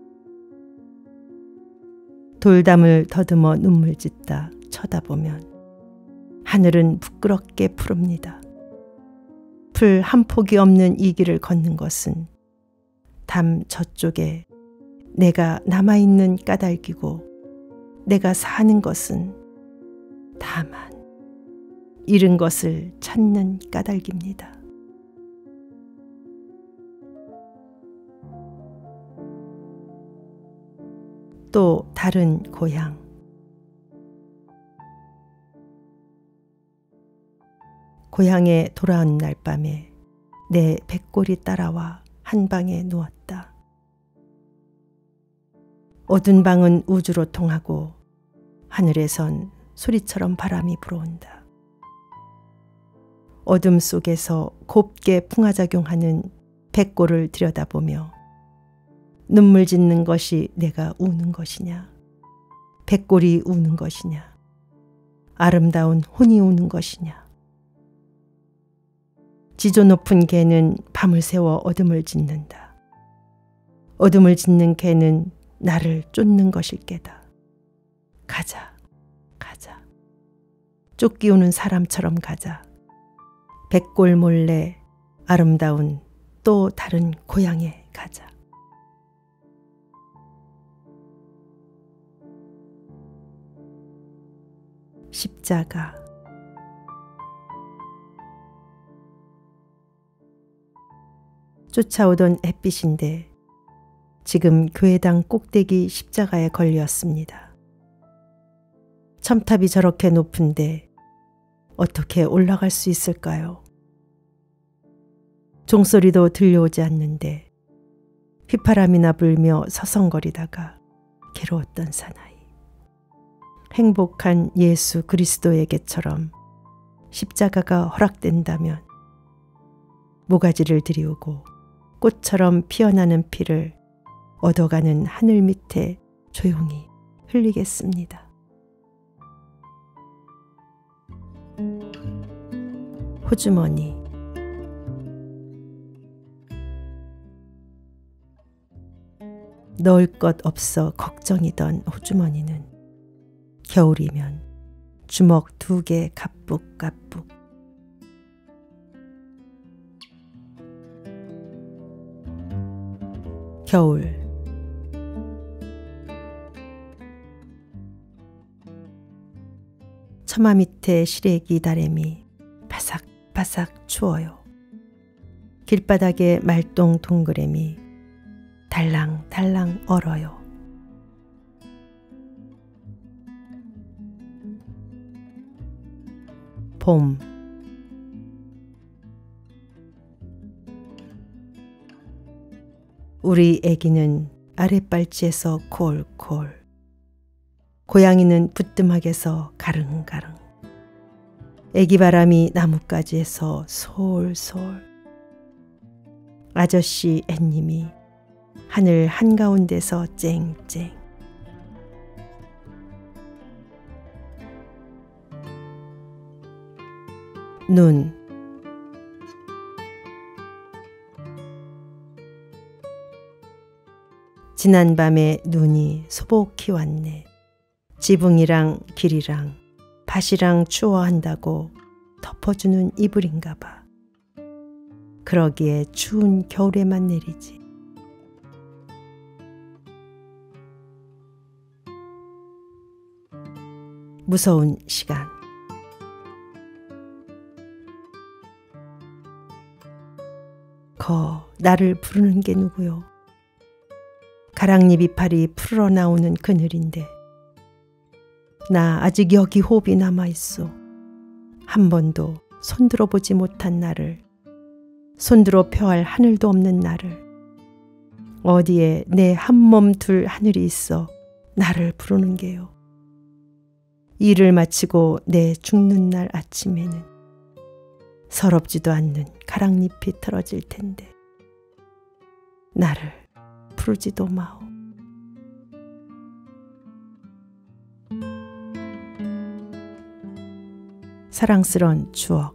돌담을 더듬어 눈물 짓다 쳐다보면 하늘은 부끄럽게 푸릅니다. 풀 한 폭이 없는 이 길을 걷는 것은 담 저쪽에 내가 남아있는 까닭이고 내가 사는 것은 다만 잃은 것을 찾는 까닭입니다. 또 다른 고향. 고향에 돌아온 날 밤에 내 백골이 따라와 한 방에 누웠다. 어두운 방은 우주로 통하고 하늘에선 소리처럼 바람이 불어온다. 어둠 속에서 곱게 풍화작용하는 백골을 들여다보며 눈물 짓는 것이 내가 우는 것이냐, 백골이 우는 것이냐, 아름다운 혼이 우는 것이냐. 지조 높은 개는 밤을 새워 어둠을 짓는다. 어둠을 짓는 개는 나를 쫓는 것일 게다. 가자, 가자. 쫓기오는 사람처럼 가자. 백골 몰래 아름다운 또 다른 고향에 가자. 십자가. 쫓아오던 햇빛인데 지금 교회당 꼭대기 십자가에 걸렸습니다. 첨탑이 저렇게 높은데 어떻게 올라갈 수 있을까요? 종소리도 들려오지 않는데 휘파람이나 불며 서성거리다가 괴로웠던 사나이. 행복한 예수 그리스도에게처럼 십자가가 허락된다면 모가지를 들이우고 꽃처럼 피어나는 피를 얻어가는 하늘 밑에 조용히 흘리겠습니다. 호주머니. 넣을 것 없어 걱정이던 호주머니는 겨울이면 주먹 두 개 가뿐가뿐. 겨울. 처마 밑에 시래기 다래미 바삭바삭 추워요. 길바닥에 말똥 동그래미 달랑달랑 얼어요. 봄. 우리 애기는 아랫발치에서 콜콜, 고양이는 부뚜막에서 가릉가릉, 애기바람이 나뭇가지에서 솔솔, 아저씨 앤님이 하늘 한가운데서 쨍쨍. 눈. 지난밤에 눈이 소복히 왔네. 지붕이랑 길이랑 밭이랑 추워한다고 덮어주는 이불인가 봐. 그러기에 추운 겨울에만 내리지. 무서운 시간. 거 나를 부르는 게 누구요? 가랑잎 이파리 풀어 나오는 그늘인데 나 아직 여기 호흡이 남아있어. 한 번도 손들어 보지 못한 나를, 손들어 펴할 하늘도 없는 나를, 어디에 내 한 몸 둘 하늘이 있어 나를 부르는 게요. 일을 마치고 내 죽는 날 아침에는 서럽지도 않는 가랑잎이 틀어질 텐데 나를 부르지도 마오. 사랑스러운 추억.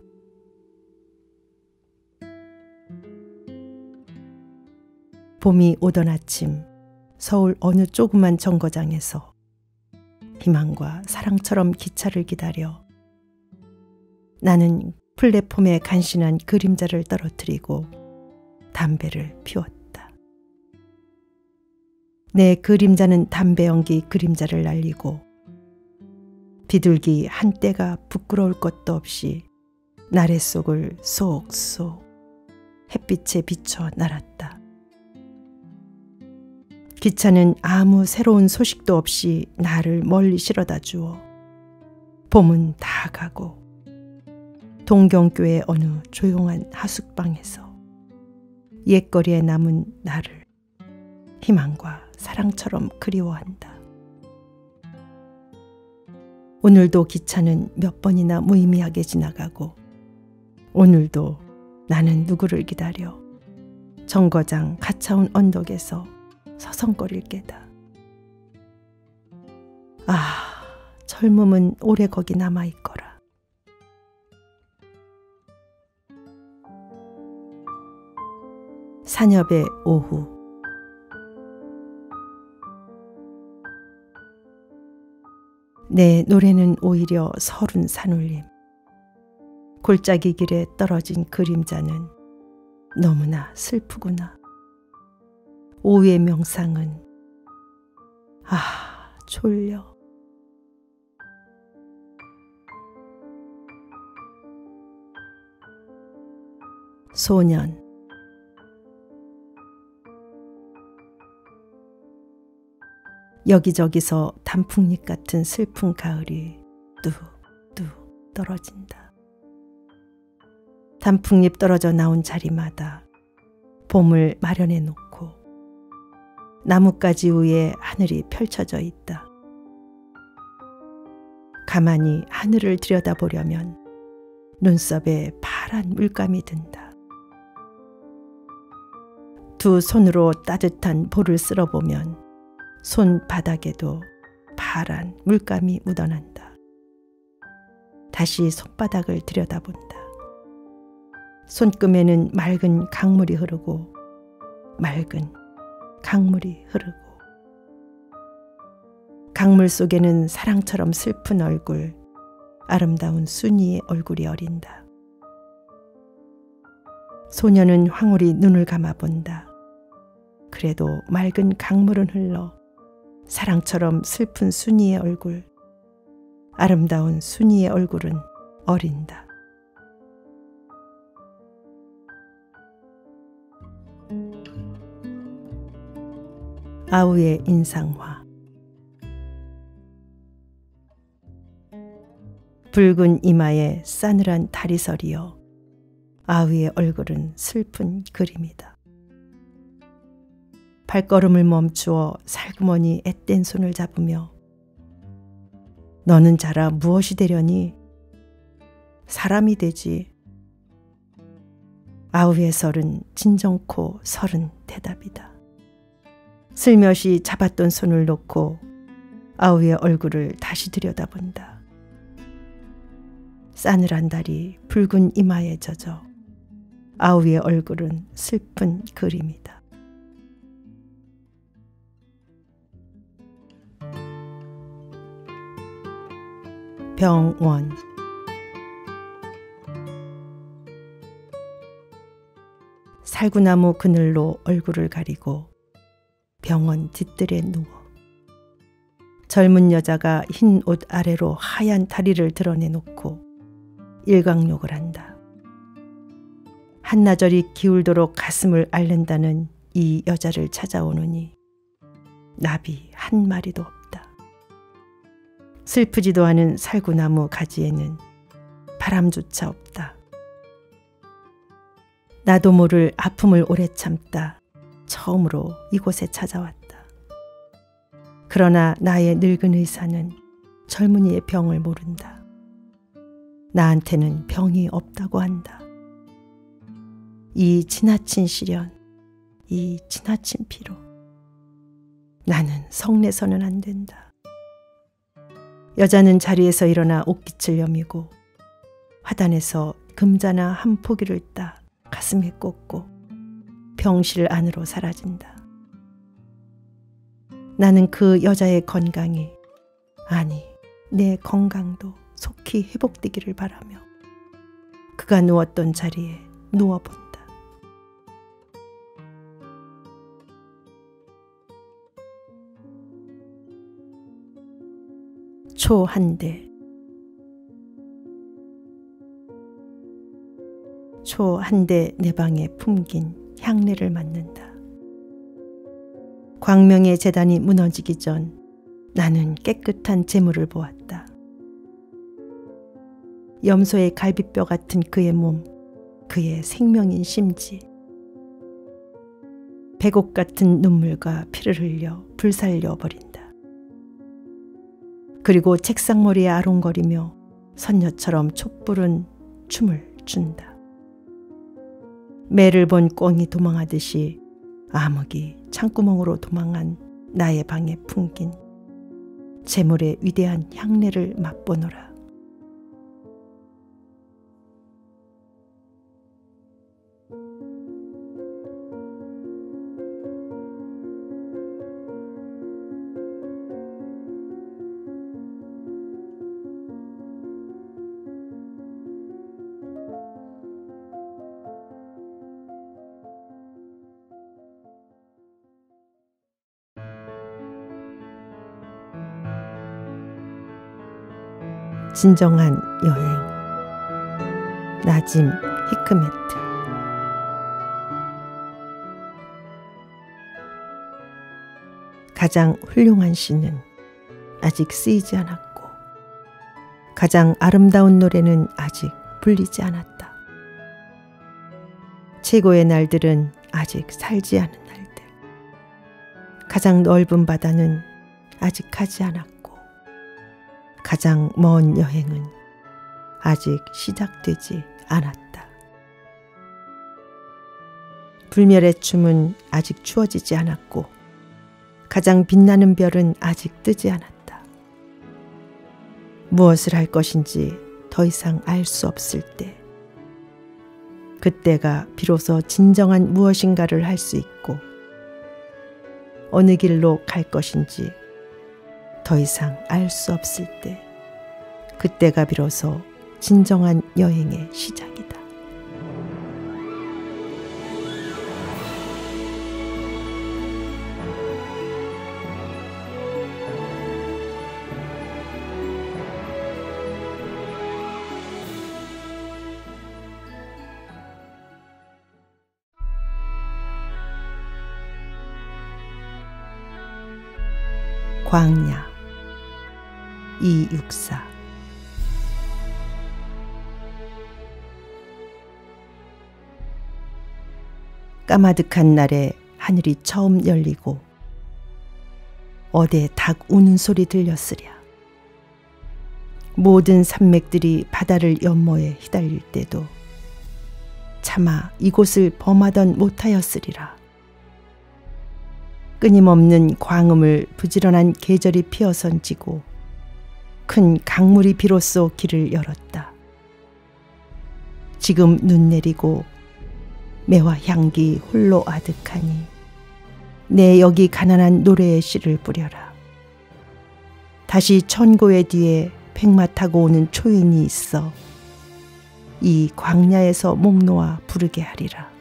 봄이 오던 아침, 서울 어느 조그만 정거장에서 희망과 사랑처럼 기차를 기다려 나는 플랫폼에 간신한 그림자를 떨어뜨리고 담배를 피웠다. 내 그림자는 담배 연기 그림자를 날리고 비둘기 한 떼가 부끄러울 것도 없이 나래 속을 쏙쏙 햇빛에 비쳐 날았다. 기차는 아무 새로운 소식도 없이 나를 멀리 실어다 주어 봄은 다 가고 동경교의 어느 조용한 하숙방에서 옛거리에 남은 나를 희망과 사랑처럼 그리워한다. 오늘도 기차는 몇 번이나 무의미하게 지나가고 오늘도 나는 누구를 기다려 정거장 가차운 언덕에서 서성거릴 게다. 아, 젊음은 오래 거기 남아있거라. 산엽의 오후. 내 노래는 오히려 서른 산울림. 골짜기 길에 떨어진 그림자는 너무나 슬프구나. 오후의 명상은 아, 졸려. 소년. 여기저기서 단풍잎 같은 슬픈 가을이 뚝뚝 떨어진다. 단풍잎 떨어져 나온 자리마다 봄을 마련해 놓고 나뭇가지 위에 하늘이 펼쳐져 있다. 가만히 하늘을 들여다보려면 눈썹에 파란 물감이 든다. 두 손으로 따뜻한 볼을 쓸어보면 손바닥에도 파란 물감이 묻어난다. 다시 손바닥을 들여다본다. 손금에는 맑은 강물이 흐르고 맑은 강물이 흐르고 강물 속에는 사랑처럼 슬픈 얼굴, 아름다운 순이의 얼굴이 어린다. 소녀는 황홀히 눈을 감아본다. 그래도 맑은 강물은 흘러 사랑처럼 슬픈 순이의 얼굴, 아름다운 순이의 얼굴은 어린다. 아우의 인상화. 붉은 이마에 싸늘한 다리설이여 아우의 얼굴은 슬픈 그림이다. 발걸음을 멈추어 살그머니 앳된 손을 잡으며 너는 자라 무엇이 되려니? 사람이 되지. 아우의 설은 진정코 설은 대답이다. 슬며시 잡았던 손을 놓고 아우의 얼굴을 다시 들여다본다. 싸늘한 다리 붉은 이마에 젖어 아우의 얼굴은 슬픈 그림이다. 병원. 살구나무 그늘로 얼굴을 가리고 병원 뒤뜰에 누워 젊은 여자가 흰 옷 아래로 하얀 다리를 드러내놓고 일광욕을 한다. 한나절이 기울도록 가슴을 앓는다는 이 여자를 찾아오느니 나비 한 마리도 없다. 슬프지도 않은 살구나무 가지에는 바람조차 없다. 나도 모를 아픔을 오래 참다 처음으로 이곳에 찾아왔다. 그러나 나의 늙은 의사는 젊은이의 병을 모른다. 나한테는 병이 없다고 한다. 이 지나친 시련, 이 지나친 피로. 나는 성내서는 안 된다. 여자는 자리에서 일어나 옷깃을 여미고 화단에서 금자나 한 포기를 따 가슴에 꽂고 병실 안으로 사라진다. 나는 그 여자의 건강이, 아니 내 건강도 속히 회복되기를 바라며 그가 누웠던 자리에 누워본다. 초 한 대. 초 한 대 내 방에 품긴 향내를 맡는다. 광명의 재단이 무너지기 전 나는 깨끗한 재물을 보았다. 염소의 갈비뼈 같은 그의 몸, 그의 생명인 심지. 백옥 같은 눈물과 피를 흘려 불살려 버린다. 그리고 책상머리에 아롱거리며 선녀처럼 촛불은 춤을 춘다. 매를 본 꿩이 도망하듯이 암흑이 창구멍으로 도망한 나의 방에 풍긴 재물의 위대한 향내를 맛보노라. 진정한 여행. 나짐 히크메트. 가장 훌륭한 시는 아직 쓰이지 않았고 가장 아름다운 노래는 아직 불리지 않았다. 최고의 날들은 아직 살지 않은 날들. 가장 넓은 바다는 아직 가지 않았고 가장 먼 여행은 아직 시작되지 않았다. 불멸의 춤은 아직 추워지지 않았고 가장 빛나는 별은 아직 뜨지 않았다. 무엇을 할 것인지 더 이상 알 수 없을 때, 그때가 비로소 진정한 무엇인가를 할 수 있고 어느 길로 갈 것인지 더 이상 알 수 없을 때, 그때가 비로소 진정한 여행의 시작이다. 광야 이육사. 까마득한 날에 하늘이 처음 열리고 어디에 닭 우는 소리 들렸으랴. 모든 산맥들이 바다를 연모에 휘달릴 때도 차마 이곳을 범하던 못하였으리라. 끊임없는 광음을 부지런한 계절이 피어선지고 큰 강물이 비로소 길을 열었다. 지금 눈 내리고 매화 향기 홀로 아득하니 내 여기 가난한 노래의 씨를 뿌려라. 다시 천고의 뒤에 백마 타고 오는 초인이 있어 이 광야에서 목 놓아 부르게 하리라.